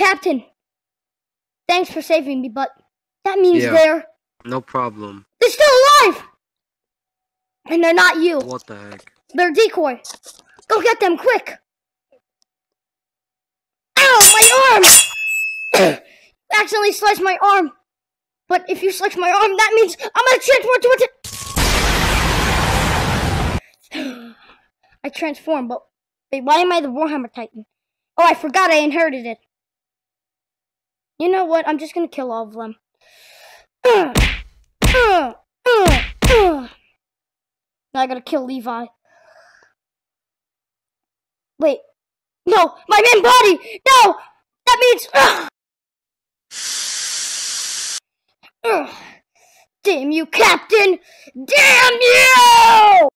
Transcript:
Captain. Thanks for saving me, but that means no problem. They're still alive! And they're not you. What the heck? They're decoy. Go get them, quick! Ow, my arm! Accidentally sliced my arm. But if you slice my arm, that means I'm gonna transform to I transformed, but wait, why am I the Warhammer Titan? Oh, I forgot I inherited it. You know what? I'm just gonna kill all of them. Now I gotta kill Levi. Wait. No! My main body! No! That means... Damn you, Captain! Damn you!